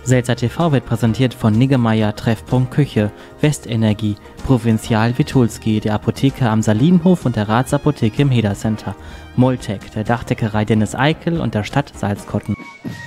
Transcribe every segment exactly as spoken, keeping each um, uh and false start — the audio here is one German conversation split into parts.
Seltzer T V wird präsentiert von Niggemeier Treffpunkt Küche, Westenergie, Provinzial Witulski, der Apotheke am Salinhof und der Ratsapotheke im Heder Center, Moltec, der Dachdeckerei Dennis Eikel und der Stadt Salzkotten.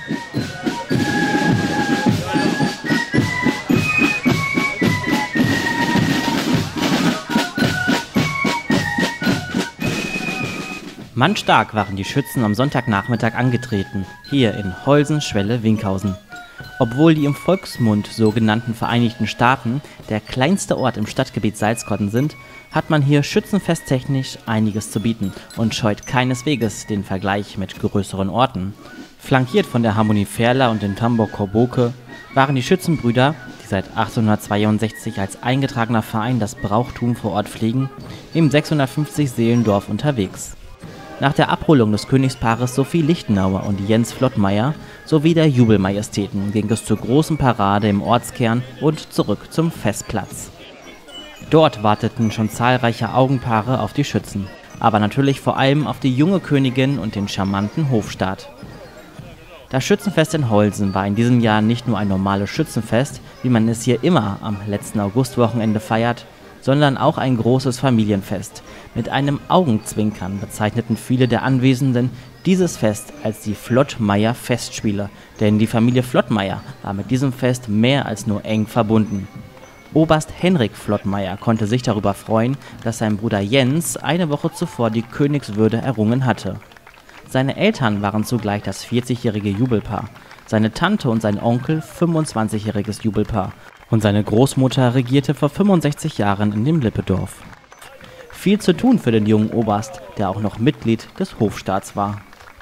Mannstark waren die Schützen am Sonntagnachmittag angetreten, hier in Holsen-Schwelle-Winkhausen. Obwohl die im Volksmund sogenannten Vereinigten Staaten der kleinste Ort im Stadtgebiet Salzkotten sind, hat man hier schützenfesttechnisch einiges zu bieten und scheut keineswegs den Vergleich mit größeren Orten. Flankiert von der Harmonie Ferla und den Tambor Korboke waren die Schützenbrüder, die seit achtzehnhundertzweiundsechzig als eingetragener Verein das Brauchtum vor Ort pflegen, im sechshundertfünfzig Seelendorf unterwegs. Nach der Abholung des Königspaares Sophie Lichtenauer und Jens Flottmeier sowie der Jubelmajestäten ging es zur großen Parade im Ortskern und zurück zum Festplatz. Dort warteten schon zahlreiche Augenpaare auf die Schützen, aber natürlich vor allem auf die junge Königin und den charmanten Hofstaat. Das Schützenfest in Holsen war in diesem Jahr nicht nur ein normales Schützenfest, wie man es hier immer am letzten Augustwochenende feiert, sondern auch ein großes Familienfest. Mit einem Augenzwinkern bezeichneten viele der Anwesenden dieses Fest als die Flottmeier-Festspiele, denn die Familie Flottmeier war mit diesem Fest mehr als nur eng verbunden. Oberst Henrik Flottmeier konnte sich darüber freuen, dass sein Bruder Jens eine Woche zuvor die Königswürde errungen hatte. Seine Eltern waren zugleich das vierzigjährige Jubelpaar, seine Tante und sein Onkel fünfundzwanzigjähriges Jubelpaar und seine Großmutter regierte vor fünfundsechzig Jahren in dem Lippedorf. Viel zu tun für den jungen Oberst, der auch noch Mitglied des Hofstaats war.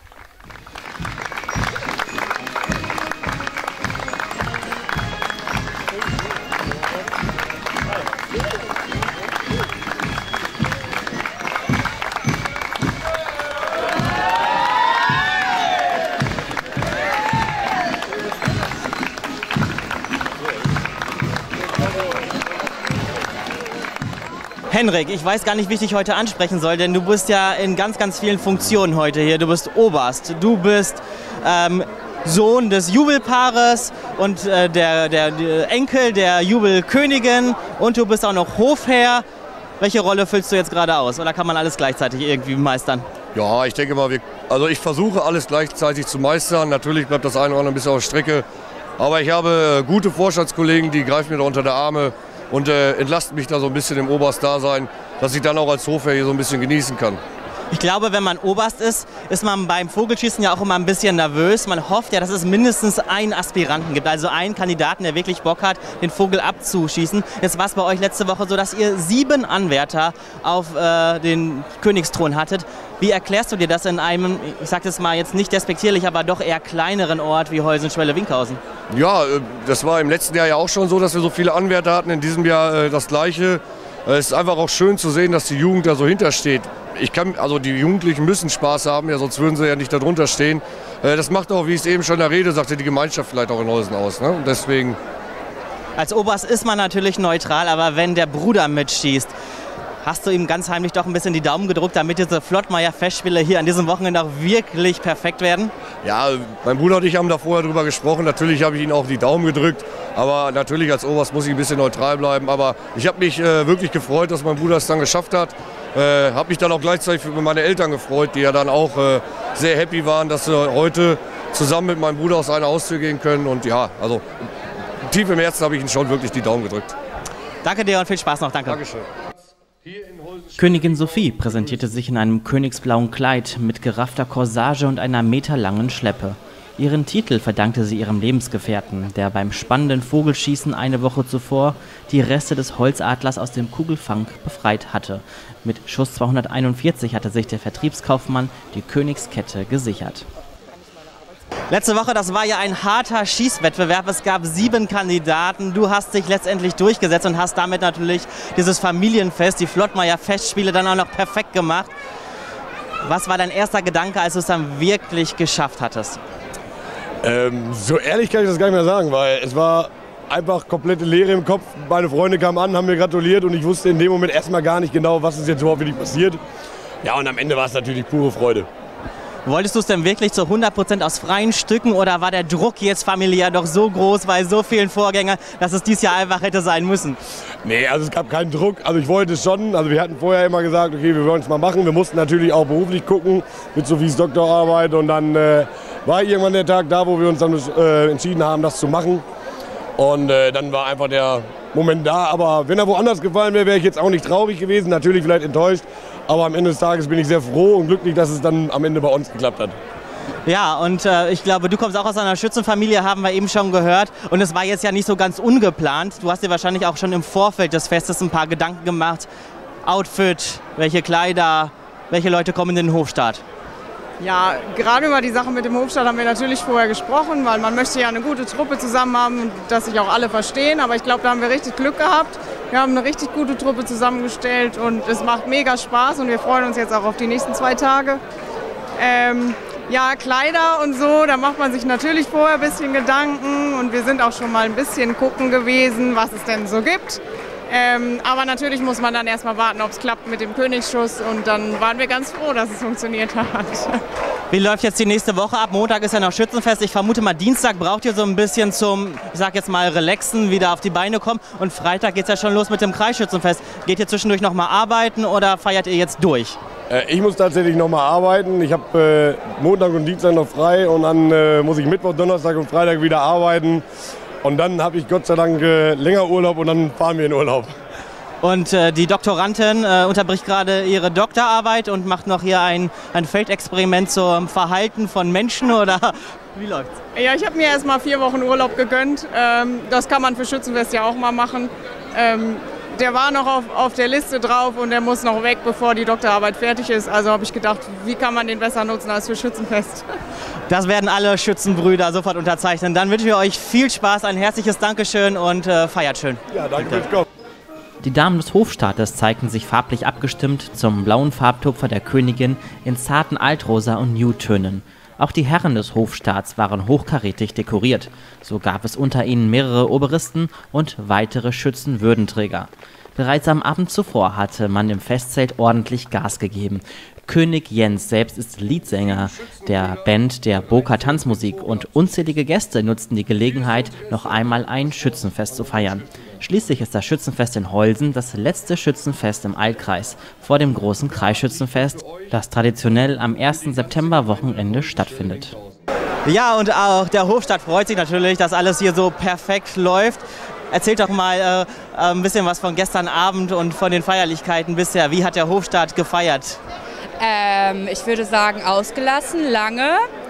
Henrik, ich weiß gar nicht, wie ich dich heute ansprechen soll, denn du bist ja in ganz, ganz vielen Funktionen heute hier. Du bist Oberst, du bist ähm, Sohn des Jubelpaares und äh, der, der, der Enkel der Jubelkönigin und du bist auch noch Hofherr. Welche Rolle füllst du jetzt gerade aus oder kann man alles gleichzeitig irgendwie meistern? Ja, ich denke mal, wir, also ich versuche alles gleichzeitig zu meistern. Natürlich bleibt das eine oder andere ein bisschen auf der Strecke, aber ich habe gute Vorstandskollegen, die greifen mir da unter die Arme und äh, entlasten mich da so ein bisschen im Oberst-Dasein, dass ich dann auch als Hofherr hier so ein bisschen genießen kann. Ich glaube, wenn man Oberst ist, ist man beim Vogelschießen ja auch immer ein bisschen nervös. Man hofft ja, dass es mindestens einen Aspiranten gibt, also einen Kandidaten, der wirklich Bock hat, den Vogel abzuschießen. Jetzt war es bei euch letzte Woche so, dass ihr sieben Anwärter auf äh, den Königsthron hattet. Wie erklärst du dir das in einem, ich sage das mal jetzt nicht despektierlich, aber doch eher kleineren Ort wie Holsen-Schwelle-Winkhausen? Ja, das war im letzten Jahr ja auch schon so, dass wir so viele Anwärter hatten. In diesem Jahr äh, das Gleiche. Es ist einfach auch schön zu sehen, dass die Jugend da so hintersteht. Ich kann, also die Jugendlichen müssen Spaß haben, ja, sonst würden sie ja nicht darunter stehen. Das macht auch, wie ich es eben schon in der Rede sagte, die Gemeinschaft vielleicht auch in Holsen aus. Ne? Und deswegen. Als Oberst ist man natürlich neutral, aber wenn der Bruder mitschießt, hast du ihm ganz heimlich doch ein bisschen die Daumen gedrückt, damit diese Flottmeier-Festspiele hier an diesem Wochenende auch wirklich perfekt werden? Ja, mein Bruder und ich haben da vorher drüber gesprochen. Natürlich habe ich ihm auch die Daumen gedrückt. Aber natürlich als Oberst muss ich ein bisschen neutral bleiben. Aber ich habe mich äh, wirklich gefreut, dass mein Bruder es dann geschafft hat. Äh, habe mich dann auch gleichzeitig für meine Eltern gefreut, die ja dann auch äh, sehr happy waren, dass sie heute zusammen mit meinem Bruder aus einer Haustür gehen können. Und ja, also tief im Herzen habe ich ihnen schon wirklich die Daumen gedrückt. Danke dir und viel Spaß noch. Danke. Dankeschön. Königin Sophie präsentierte sich in einem königsblauen Kleid mit geraffter Corsage und einer meterlangen Schleppe. Ihren Titel verdankte sie ihrem Lebensgefährten, der beim spannenden Vogelschießen eine Woche zuvor die Reste des Holzadlers aus dem Kugelfang befreit hatte. Mit Schuss zweihunderteinundvierzig hatte sich der Vertriebskaufmann die Königskette gesichert. Letzte Woche, das war ja ein harter Schießwettbewerb. Es gab sieben Kandidaten. Du hast dich letztendlich durchgesetzt und hast damit natürlich dieses Familienfest, die Flottmeier-Festspiele, dann auch noch perfekt gemacht. Was war dein erster Gedanke, als du es dann wirklich geschafft hattest? Ähm, so ehrlich kann ich das gar nicht mehr sagen, weil es war einfach komplette Leere im Kopf. Meine Freunde kamen an, haben mir gratuliert und ich wusste in dem Moment erstmal gar nicht genau, was ist jetzt überhaupt wirklich passiert. Ja, und am Ende war es natürlich pure Freude. Wolltest du es denn wirklich zu hundert Prozent aus freien Stücken oder war der Druck jetzt familiär doch so groß bei so vielen Vorgängern, dass es dieses Jahr einfach hätte sein müssen? Nee, also es gab keinen Druck. Also ich wollte es schon. Also wir hatten vorher immer gesagt, okay, wir wollen es mal machen. Wir mussten natürlich auch beruflich gucken mit Sophies Doktorarbeit. Und dann äh, war irgendwann der Tag da, wo wir uns dann äh, entschieden haben, das zu machen. Und äh, dann war einfach der Moment da. Aber wenn er woanders gefallen wäre, wäre ich jetzt auch nicht traurig gewesen. Natürlich vielleicht enttäuscht. Aber am Ende des Tages bin ich sehr froh und glücklich, dass es dann am Ende bei uns geklappt hat. Ja, und äh, ich glaube, du kommst auch aus einer Schützenfamilie, haben wir eben schon gehört. Und es war jetzt ja nicht so ganz ungeplant. Du hast dir wahrscheinlich auch schon im Vorfeld des Festes ein paar Gedanken gemacht. Outfit, welche Kleider, welche Leute kommen in den Hofstaat? Ja, gerade über die Sache mit dem Hofstaat haben wir natürlich vorher gesprochen, weil man möchte ja eine gute Truppe zusammen haben und dass sich auch alle verstehen. Aber ich glaube, da haben wir richtig Glück gehabt. Wir haben eine richtig gute Truppe zusammengestellt und es macht mega Spaß und wir freuen uns jetzt auch auf die nächsten zwei Tage. Ähm, ja, Kleider und so, da macht man sich natürlich vorher ein bisschen Gedanken und wir sind auch schon mal ein bisschen gucken gewesen, was es denn so gibt. Ähm, aber natürlich muss man dann erstmal warten, ob es klappt mit dem Königsschuss und dann waren wir ganz froh, dass es funktioniert hat. Wie läuft jetzt die nächste Woche ab? Montag ist ja noch Schützenfest. Ich vermute mal, Dienstag braucht ihr so ein bisschen zum, ich sag jetzt mal, Relaxen, wieder auf die Beine kommen. Und Freitag geht es ja schon los mit dem Kreisschützenfest. Geht ihr zwischendurch noch mal arbeiten oder feiert ihr jetzt durch? Äh, ich muss tatsächlich noch mal arbeiten. Ich habe äh, Montag und Dienstag noch frei und dann äh, muss ich Mittwoch, Donnerstag und Freitag wieder arbeiten. Und dann habe ich Gott sei Dank äh, länger Urlaub und dann fahren wir in Urlaub. Und äh, die Doktorandin äh, unterbricht gerade ihre Doktorarbeit und macht noch hier ein, ein Feldexperiment zum Verhalten von Menschen, oder wie läuft's? Ja, ich habe mir erst mal vier Wochen Urlaub gegönnt. Ähm, das kann man für Schützenfest ja auch mal machen. Ähm, der war noch auf, auf der Liste drauf und der muss noch weg, bevor die Doktorarbeit fertig ist. Also habe ich gedacht, wie kann man den besser nutzen als für Schützenfest? Das werden alle Schützenbrüder sofort unterzeichnen. Dann wünschen wir euch viel Spaß, ein herzliches Dankeschön und äh, feiert schön. Ja, danke fürs Kommen. Die Damen des Hofstaates zeigten sich farblich abgestimmt zum blauen Farbtupfer der Königin in zarten Altrosa und Nude-Tönen. Auch die Herren des Hofstaats waren hochkarätig dekoriert. So gab es unter ihnen mehrere Oberisten und weitere Schützenwürdenträger. Bereits am Abend zuvor hatte man im Festzelt ordentlich Gas gegeben. König Jens selbst ist Leadsänger der Band der Boker Tanzmusik und unzählige Gäste nutzten die Gelegenheit, noch einmal ein Schützenfest zu feiern. Schließlich ist das Schützenfest in Holsen das letzte Schützenfest im Altkreis vor dem großen Kreisschützenfest, das traditionell am ersten Septemberwochenende stattfindet. Ja, und auch der Hofstaat freut sich natürlich, dass alles hier so perfekt läuft. Erzählt doch mal äh, ein bisschen was von gestern Abend und von den Feierlichkeiten bisher. Wie hat der Hofstaat gefeiert? Ähm, ich würde sagen ausgelassen, lange,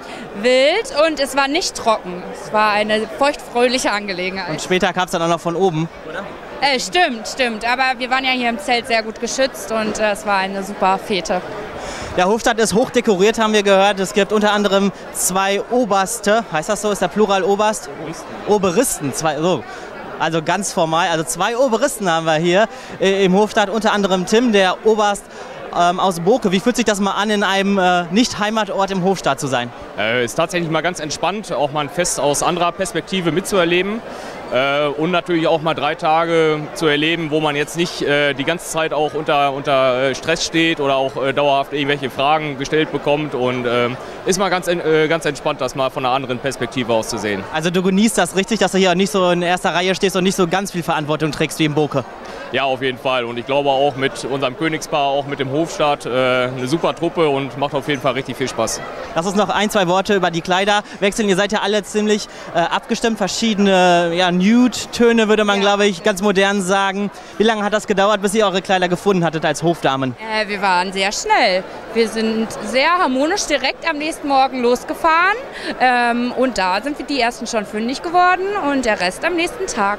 wild und es war nicht trocken. Es war eine feuchtfröhliche Angelegenheit. Und später kam es dann auch noch von oben, oder? Äh, stimmt, stimmt. Aber wir waren ja hier im Zelt sehr gut geschützt und äh, es war eine super Fete. Der Hofstaat ist hoch dekoriert, haben wir gehört. Es gibt unter anderem zwei Oberste. Heißt das so? Ist der Plural Oberst? Oberisten. Oberisten, zwei, so. Also ganz formal. Also zwei Oberisten haben wir hier äh, im Hofstaat. Unter anderem Tim, der Oberst ähm, aus Boke. Wie fühlt sich das mal an, in einem äh, Nicht-Heimatort im Hofstaat zu sein? Äh, ist tatsächlich mal ganz entspannt, auch mal ein Fest aus anderer Perspektive mitzuerleben. Äh, und natürlich auch mal drei Tage zu erleben, wo man jetzt nicht äh, die ganze Zeit auch unter, unter Stress steht oder auch äh, dauerhaft irgendwelche Fragen gestellt bekommt. Und äh, ist mal ganz, äh, ganz entspannt, das mal von einer anderen Perspektive aus zu sehen. Also du genießt das richtig, dass du hier nicht so in erster Reihe stehst und nicht so ganz viel Verantwortung trägst wie im Boke? Ja, auf jeden Fall. Und ich glaube auch mit unserem Königspaar, auch mit dem Hofstaat, äh, eine super Truppe und macht auf jeden Fall richtig viel Spaß. Lass uns noch ein, zwei Worte über die Kleider wechseln. Ihr seid ja alle ziemlich äh, abgestimmt, verschiedene ja, Nude-Töne, würde man, ja, glaube ich, ganz modern sagen. Wie lange hat das gedauert, bis ihr eure Kleider gefunden hattet als Hofdamen? Äh, wir waren sehr schnell. Wir sind sehr harmonisch direkt am nächsten Morgen losgefahren ähm, und da sind wir die ersten schon fündig geworden und der Rest am nächsten Tag.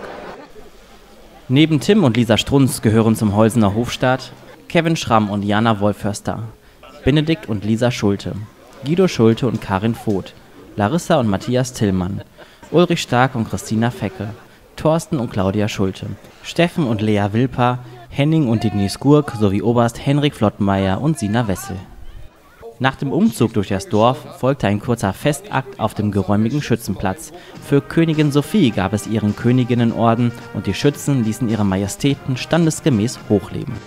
Neben Tim und Lisa Strunz gehören zum Holsener Hofstaat Kevin Schramm und Jana Wolförster, Benedikt und Lisa Schulte, Guido Schulte und Karin Voth, Larissa und Matthias Tillmann, Ulrich Stark und Christina Fecke, Thorsten und Claudia Schulte, Steffen und Lea Wilper, Henning und Denise Gurk sowie Oberst Henrik Flottenmeier und Sina Wessel. Nach dem Umzug durch das Dorf folgte ein kurzer Festakt auf dem geräumigen Schützenplatz. Für Königin Sophie gab es ihren Königinnenorden und die Schützen ließen ihre Majestäten standesgemäß hochleben.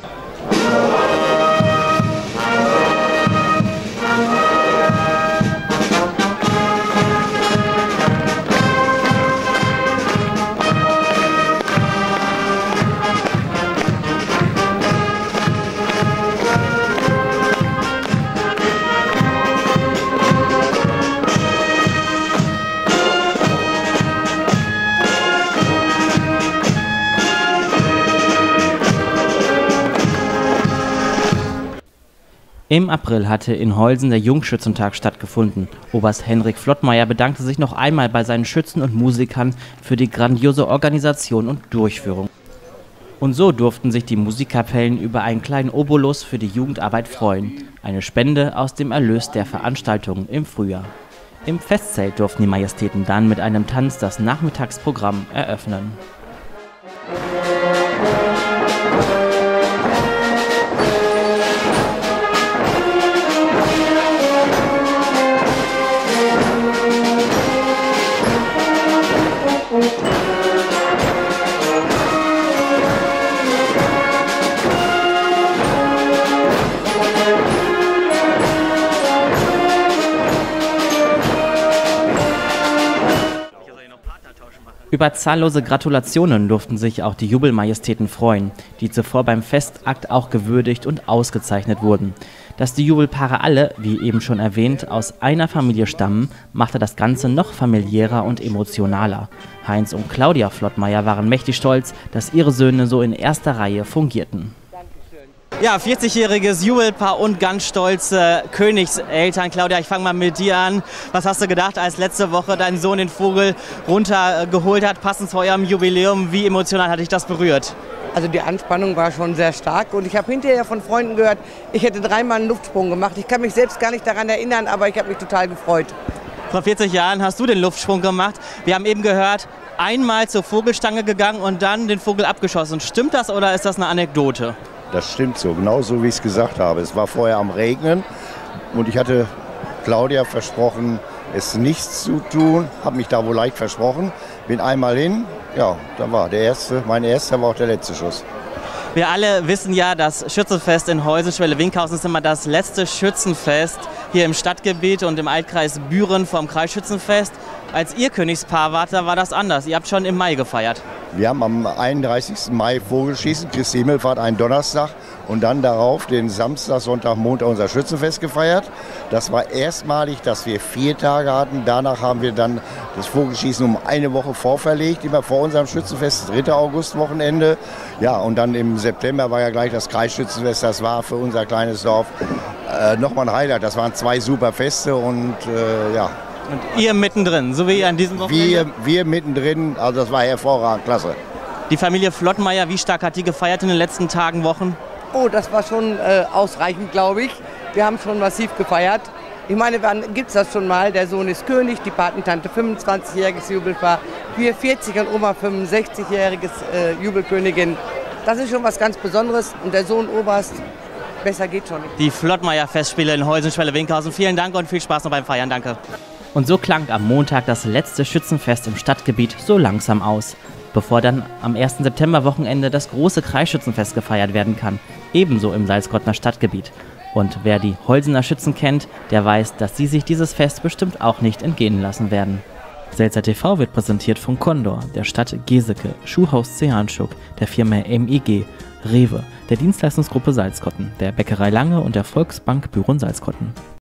Im April hatte in Holsen der Jungschützentag stattgefunden. Oberst Henrik Flottmeier bedankte sich noch einmal bei seinen Schützen und Musikern für die grandiose Organisation und Durchführung. Und so durften sich die Musikkapellen über einen kleinen Obolus für die Jugendarbeit freuen. Eine Spende aus dem Erlös der Veranstaltungen im Frühjahr. Im Festzelt durften die Majestäten dann mit einem Tanz das Nachmittagsprogramm eröffnen. Über zahllose Gratulationen durften sich auch die Jubelmajestäten freuen, die zuvor beim Festakt auch gewürdigt und ausgezeichnet wurden. Dass die Jubelpaare alle, wie eben schon erwähnt, aus einer Familie stammen, machte das Ganze noch familiärer und emotionaler. Heinz und Claudia Flottmeier waren mächtig stolz, dass ihre Söhne so in erster Reihe fungierten. Ja, vierzigjähriges Jubelpaar und ganz stolze Königseltern. Claudia, ich fange mal mit dir an. Was hast du gedacht, als letzte Woche dein Sohn den Vogel runtergeholt hat, passend zu eurem Jubiläum? Wie emotional hat dich das berührt? Also die Anspannung war schon sehr stark und ich habe hinterher von Freunden gehört, ich hätte dreimal einen Luftsprung gemacht. Ich kann mich selbst gar nicht daran erinnern, aber ich habe mich total gefreut. Vor vierzig Jahren hast du den Luftsprung gemacht. Wir haben eben gehört, einmal zur Vogelstange gegangen und dann den Vogel abgeschossen. Stimmt das oder ist das eine Anekdote? Das stimmt so, genauso wie ich es gesagt habe. Es war vorher am Regnen und ich hatte Claudia versprochen, es nichts zu tun, habe mich da wohl leicht versprochen, bin einmal hin, ja, da war der erste, mein erster war auch der letzte Schuss. Wir alle wissen ja, das Schützenfest in Holsen-Schwelle-Winkhausen ist immer das letzte Schützenfest hier im Stadtgebiet und im Altkreis Büren vom Kreisschützenfest. Als ihr Königspaar wart, da war das anders. Ihr habt schon im Mai gefeiert. Wir haben am einunddreißigsten Mai Vogelschießen, Christi Himmelfahrt, einen Donnerstag und dann darauf den Samstag, Sonntag, Montag unser Schützenfest gefeiert. Das war erstmalig, dass wir vier Tage hatten. Danach haben wir dann das Vogelschießen um eine Woche vorverlegt, immer vor unserem Schützenfest, das dritte August-Wochenende. Ja, und dann im September war ja gleich das Kreisschützenfest. Das war für unser kleines Dorf äh, nochmal ein Highlight. Das waren zwei super Feste und äh, ja. Und ihr mittendrin, so wie an diesem Wochenende? Wir, wir mittendrin, also das war hervorragend, klasse. Die Familie Flottmeier, wie stark hat die gefeiert in den letzten Tagen, Wochen? Oh, das war schon äh, ausreichend, glaube ich. Wir haben schon massiv gefeiert. Ich meine, wann gibt es das schon mal? Der Sohn ist König, die Patentante fünfundzwanzigjähriges Jubelpaar, wir vierzig und Oma fünfundsechzigjähriges äh, Jubelkönigin. Das ist schon was ganz Besonderes und der Sohn Oberst, besser geht schon nicht. Die Flottmeier-Festspiele in Holsen-Schwelle-Winkhausen. Vielen Dank und viel Spaß noch beim Feiern. Danke. Und so klang am Montag das letzte Schützenfest im Stadtgebiet so langsam aus, bevor dann am ersten September-Wochenende das große Kreisschützenfest gefeiert werden kann, ebenso im Salzkottner Stadtgebiet. Und wer die Holsener Schützen kennt, der weiß, dass sie sich dieses Fest bestimmt auch nicht entgehen lassen werden. Selzer T V wird präsentiert von Condor, der Stadt Geseke, Schuhhaus Zehanschuk, der Firma M I G, Rewe, der Dienstleistungsgruppe Salzkotten, der Bäckerei Lange und der Volksbank Büren Salzkotten.